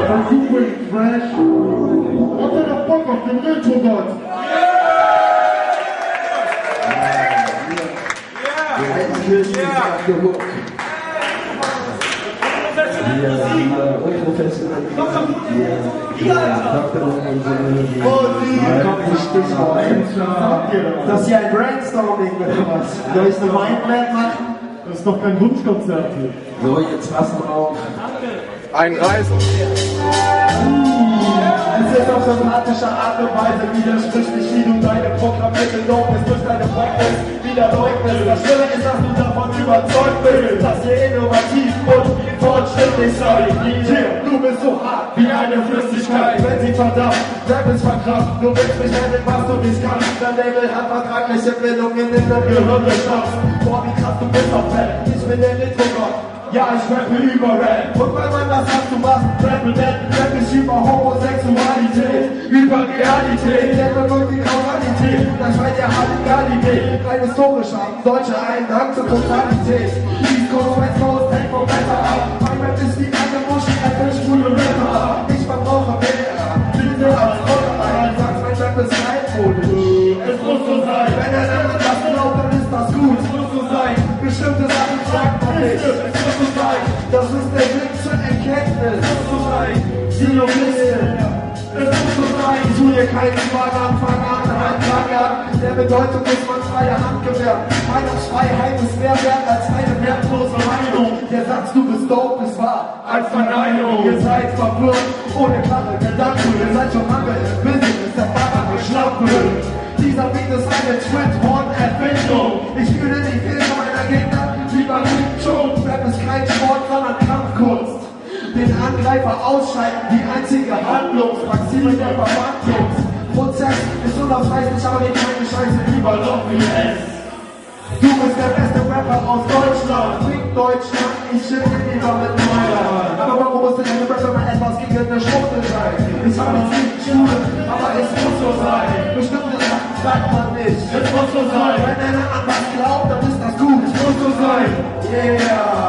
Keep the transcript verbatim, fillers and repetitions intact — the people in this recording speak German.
Are you bring fresh? What the fuck of the little god? Das ist ja ein Brainstorming oder was? Da ist eine Mindmap machen. Das ist doch kein Wunschkonzert hier. So, jetzt passen wir auf. Ein Reis. Es ist auf sympathische Art und Weise widersprüchlich, wie du deine programmierte Norm durch deine Praxis wieder leugnest. Das Schlimme ist, dass du davon überzeugt bist, dass ihr innovativ und fortschrittlich seid. Hier, du bist so hart wie eine Flüssigkeit. Wenn sie verdammt, Rap ist verkraft. Du willst mich handeln, was du nicht kannst. Dein Label hat vertragliche Bildungen in dein Gehirn geschafft. Boah, wie krass du bist auf Rap. Ich bin der Retro-Gott. Ja, ich rappe über Rap. Und wenn man das hat, du machst Rap und Rap. Rap ist über Homosexualität, über Realität. Rap und die Kausalität. Das schreit ja Radikalität. Rein historisch haben Deutsche einen Hang zur Totalität. East Coast, West Coast, Tempo besser ab. Mein Rap ist wie eine Muschi, ein für schwule Rapper. Ich verbrauche mehr, Bilder als Roller. Sagst, mein Rap ist altmodisch. Es muss so sein. Wenn er dann das glaubt, dann ist das gut. Es muss so sein. Bestimmte Sachen sagt man nicht. Das ist der Weg zur Erkenntnis. Es muss so sein. Silogistin. Es muss so sein. Tu dir keinen Zwang an, fang an, halt lang an. Der Bedeutung ist man freie Hand gewährt. Meinungsfreiheit ist mehr wert als eine wertlose Meinung. Der Satz, du bist dope, ist wahr als Verneinung. Ihr seid verwirrt, ohne klare Gedanken. Ihr seid schon lange im Business, der Fahrer geschlafen. Dieser Beat ist eine Twin-Horn-Erfindung. Ich fühle die Fehler meiner Gegner lieber nicht schon. Rap ist kein Sport, sondern Kampfkunst. Den Angreifer ausschalten, die einzige Handlungsmaxime der Verwandlungsprozess ist unausweichlich, aber den keine Scheiße lieber noch wie es. Du bist der beste Rapper aus Deutschland. Trink Deutschland, ich chill lieber mit Neuland. Aber warum muss denn eine Rapper mal etwas gegen eine Schwuchtel sein? Ich hab nichts gegen Schule, aber es muss so sein. Bestimmte Sachen sagt man nicht. Es muss so sein. Wenn einer an was glaubt, dann ist das gut. Es muss so sein. Yeah.